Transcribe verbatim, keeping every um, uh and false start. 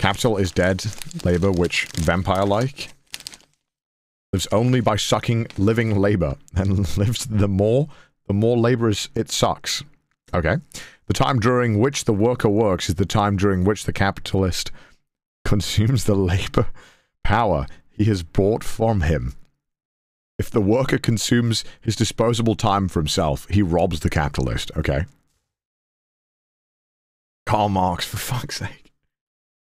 Capital is dead. Labor, which vampire-like, lives only by sucking living labor, and lives the more, the more labor is, it sucks. Okay. The time during which the worker works is the time during which the capitalist consumes the labor power he has bought from him. If the worker consumes his disposable time for himself, he robs the capitalist. Okay. Karl Marx, for fuck's sake.